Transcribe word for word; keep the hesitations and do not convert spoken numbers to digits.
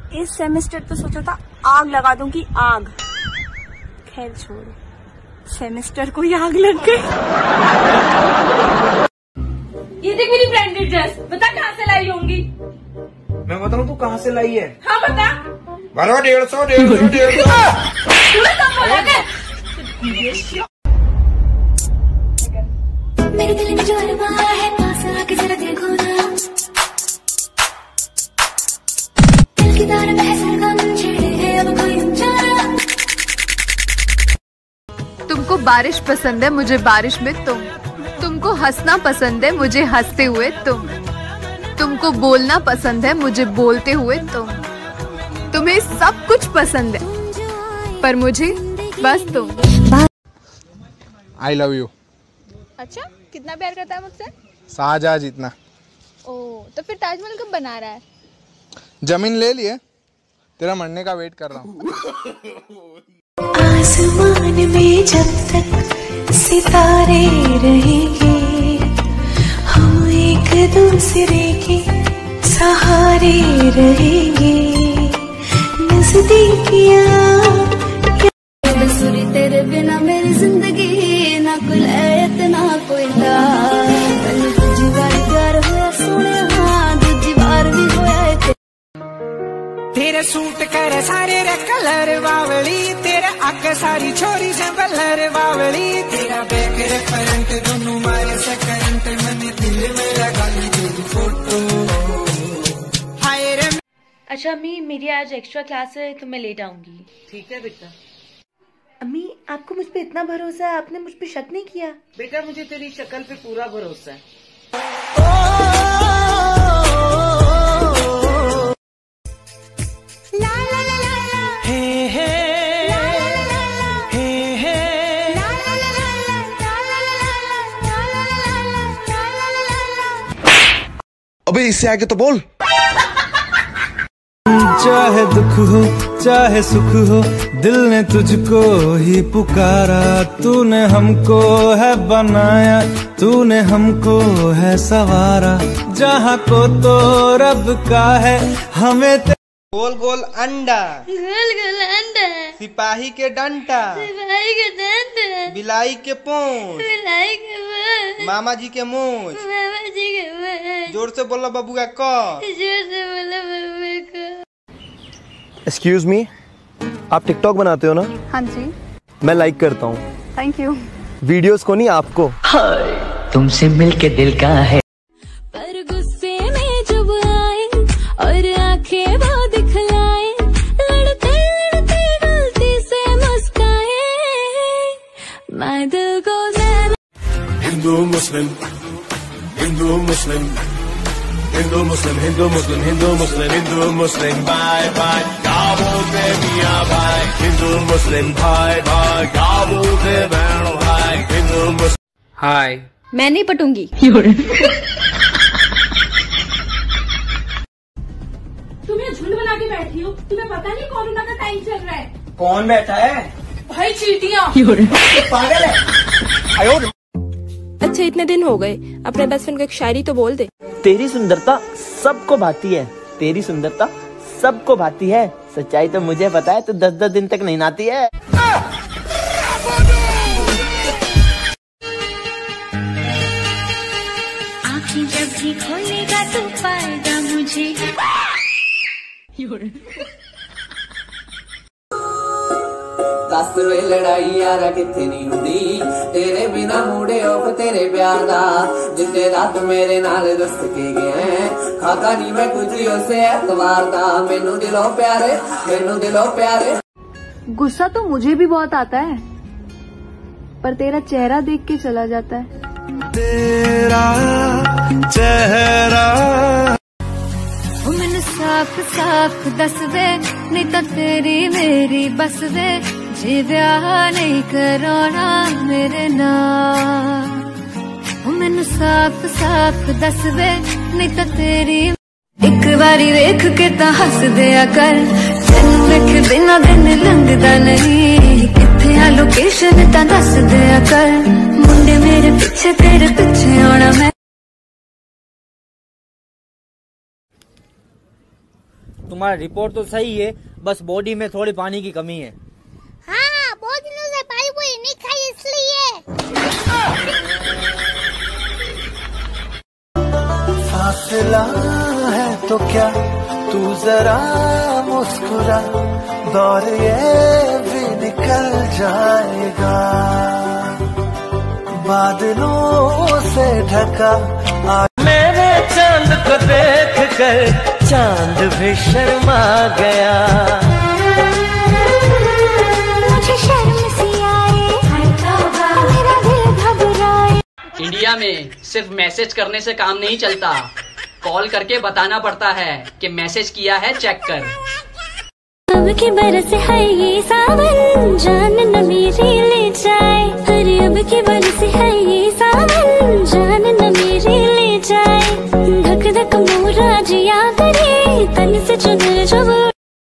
इस सेमेस्टर तो सोचा था आग लगा दूंगी, आग। खैर छोड़ो, सेमेस्टर को ही आग लग गई। ये देख मेरी ब्रांडेड ड्रेस, बता कहाँ से लाई होंगी? मैं बताऊँ तू कहाँ से लाई है? हाँ बता। बारह डेढ़ सौ डेढ़ सौ डेढ़ सौ। मेरे दिल में जो अरमान है, पास आके जरा देखो ना। दिल की तार में है सरगम छेड़े है अब कोई जाना। तुमको बारिश पसंद है, मुझे बारिश में तुम। तुमको हंसना पसंद है, मुझे हंसते हुए तुम। तुमको बोलना पसंद है, मुझे बोलते हुए तुम। तुम्हें सब कुछ पसंद है, पर मुझे बस तुम। I love you. अच्छा, कितना प्यार करता है मुझसे? शाहजहां जितना। ओह, तो फिर ताजमहल कब बना रहा है? जमीन ले लिए, तेरा मरने का वेट कर रहा हूँ। आसमान में जब तक सितारे रहेंगे, हम एक दूसरे के सहारे रहेंगे। नजदीकियां तेरे बिना मेरी जिंदगी ना कोई लैत ना कोई दाल। दूजी बार प्यार होया सोने, हाँ दूजी बार भी होया। तेरे सूट करे सारे रे कलर बावली, तेरे अक सारी छोरी से बलर बावली। तेरा बैक रे फ्रंट दोनों मारे से करंट, मैंने दिल में लगा ली तेरी फोटो। हाय रे। अच्छा अम्मी, मेरी आज एक्स्ट्रा क्लास है तो मैं लेट आऊंगी। ठीक है बेटा। अम्मी, आपको मुझ पे इतना भरोसा है, आपने मुझ पे शक नहीं किया? बेटा मुझे तेरी शक्ल पे पूरा भरोसा है। अबे इससे आगे तो बोल। चाहे दुख हो चाहे सुख हो, दिल ने तुझको ही पुकारा। तूने हमको है बनाया, तूने हमको है सवारा। जहाँ को तो रब का है, हमें गोल गोल अंडा, गोल गोल अंडा, सिपाही के डंडा, सिपाही के डंडा, बिलाई के पूंछ, बिलाई के पूंछ, मामा जी के मूंछ, मामा जी के मूंछ। जोर से बोला बबुआ को, जोर से बोला बबुआ को। एक्सक्यूज मी, आप टिकटॉक बनाते हो ना? हाँ जी। मैं लाइक करता हूँ। Thank you. वीडियोस को नहीं, आपको। तुमसे मिलके दिल का है। पर गुस्से में जब आए और आंखें वो दिखलाए, लड़ते लड़ते गलती से मुस्काए, मैं दिल को हिंदू मुस्लिम हिंदू मुस्लिम हिंदू मुस्लिम हिंदू मुस्लिम हिंदू मुस्लिम हिंदू मुस्लिम भाई भाई क्या बोलते मियां भाई। हिंदू मुस्लिम भाई भाई क्या बोलते बहन भाई। हिंदू मुस्लिम। हाय। मैं नहीं पटूंगी। तुम ये झुंड बना के बैठी हो, तुम्हें पता नहीं कोरोना का टाइम चल रहा है। कौन बैठा है? भाई चींटियां। पागल है। अच्छा इतने दिन हो गए, अपने बेस्ट फ्रेंड को एक शायरी तो बोल दे। तेरी सुंदरता सबको भाती है, तेरी सुंदरता सबको भाती है। सच्चाई तो मुझे पता है, तू दस दस दिन तक नहीं नहाती है। आँखें जब भी खोलेगा तो पाएगा मुझे। दस वे लड़ाई यारा किथे नहीं हुंदी, तेरे बिना मूडे ऑफ तेरे प्यार दा। जिते रात मेरे नाल दस्त के गए, खाता नहीं मैं कुछ उसे एतवार दा। मैनू दिलों प्यारे, मैनू दिलों प्यारे। गुस्सा तो मुझे भी बहुत आता है, पर तेरा चेहरा देख के चला जाता है। तेरा चेहरा मैनू साफ साफ दस दे, नहीं तो तेरी मेरी बस दे। जे ब्याह नहीं कराना मेरे नाल, मैनू साफ साफ दस दे, नहीं तो तेरी। एक बारी वेख के ता हस दिया कर, तेन वेख बिना दिन लंघदा नहीं। किथे आ लोकेशन ता दस दिया कर, मुंडे मेरे पीछे तेरे पीछे आना मैं। तुम्हारा रिपोर्ट तो सही है, बस बॉडी में थोड़ी पानी की कमी है। हाँ, बहुत दिनों से पानी पूरी नहीं खाई इसलिए। फासला है तो क्या, तू जरा मुस्कुरा, दौर ये भी निकल जाएगा। बादलों से ढका मेरे चांद को देख कर चांद भी शर्मा गया। मुझे शर्म सी आए, मेरा दिल घबराए। इंडिया में सिर्फ मैसेज करने से काम नहीं चलता, कॉल करके बताना पड़ता है कि मैसेज किया है, चेक कर। अब की बरस है ये सावन, जान न मेरी ले जाए। अरे अब की बरस है ये सावन, जान न मेरी ले जाए। धक धक मोरा जिया करे, तन से चुनर जब